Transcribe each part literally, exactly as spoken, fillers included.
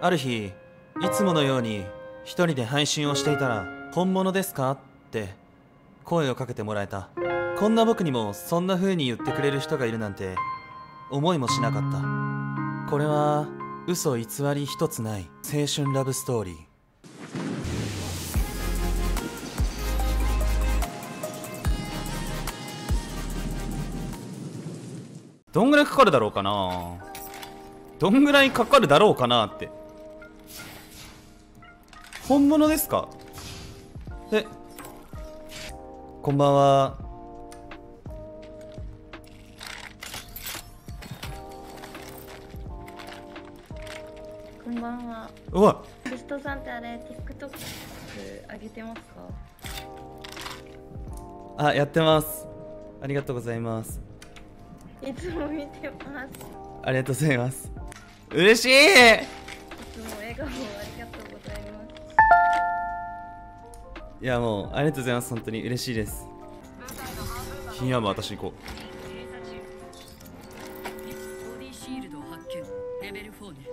ある日、いつものように一人で配信をしていたら、本物ですかって声をかけてもらえた。こんな僕にもそんな風に言ってくれる人がいるなんて思いもしなかった。これは嘘偽り一つない青春ラブストーリー。どんぐらいかかるだろうかなどんぐらいかかるだろうかなって。本物ですか？え、こんばんは。 こんばんは。 うわ、 ゲストさんってあれ TikTok 上げてますか？ あ、やってます。ありがとうございます。 いつも見てます。 ありがとうございます。嬉しい。 いつも笑顔をありがとうございます。 いや、もうありがとうございます。本当に嬉しいです。ヒンヤーも私に行こボディシールド発見。レベルフォーね。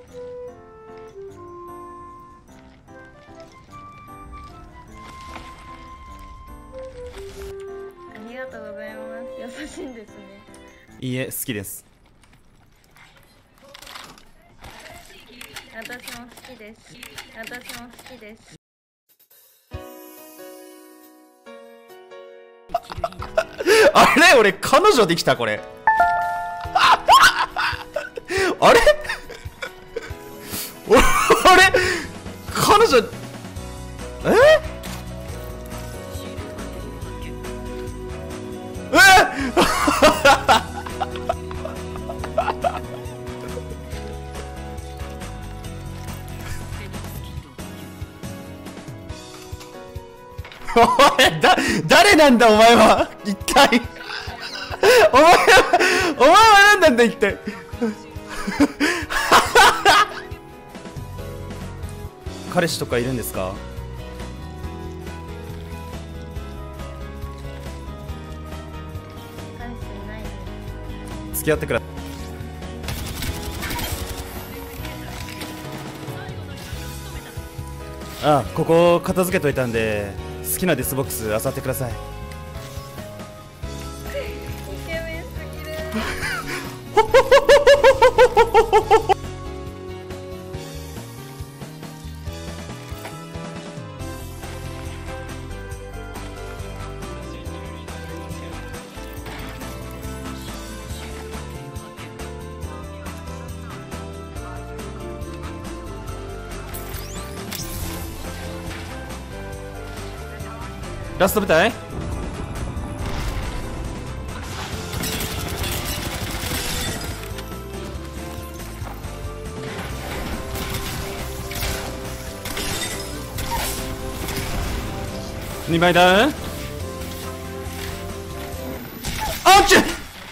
ありがとうございます。優しいんですね。 う。いいえ、好きです。 私も好きです。私も好きです。 あれ、俺彼女できたこれ。あれ俺彼女えお前だ誰なんだお前は一体お前はお前は何なんだ一体彼氏とかいるんですか？ 彼氏いないです。 付き合ってください。あ、ここ片付けといたんで好きなデスボックス漁ってください。 イケメンすぎる。 ラスト舞台。にまいダウン。あっち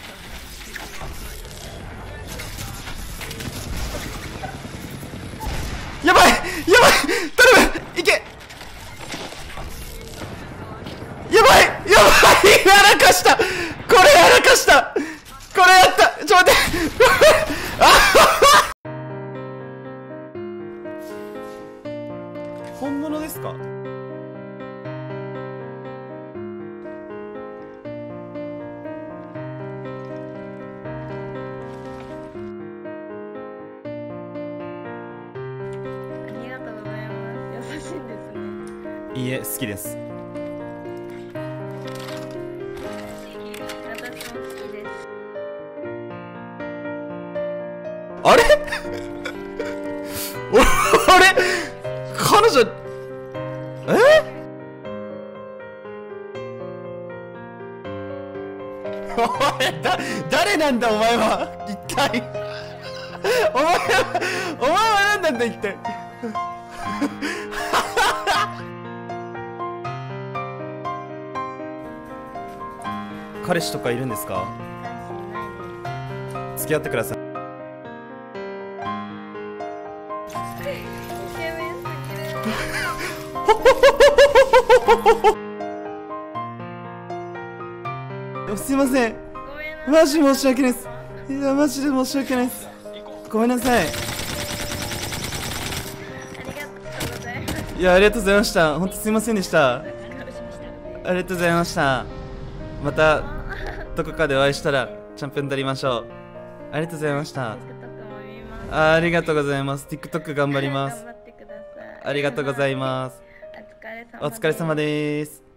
やばいやばい頼むいけやばいやばいやらかしたこれやらかしたこれやったちょっと待って本物ですか？ ありがとうございます。優しいんですね。 いいえ、好きです。 私も好きです。 あれあれ彼女えお前だ誰なんだお前は一体お前はお前は何なんだ一体彼氏とかいるんですか？ 彼氏いないです。 付き合ってください。 イケメンすぎる。 すいません。 ごめんなさい。 マジ申し訳ないです。いやマジで申し訳ないです。ごめんなさい。 いや、ありがとうございました。本当すいませんでした。ありがとうございました。またどこかでお会いしたらチャンピオン取りましょう。ありがとうございました。 TikTok も見ます。 あありがとうございます。 TikTok 頑張ります。 頑張ってください。 ありがとうございます。 お疲れ様です。 お疲れ様です。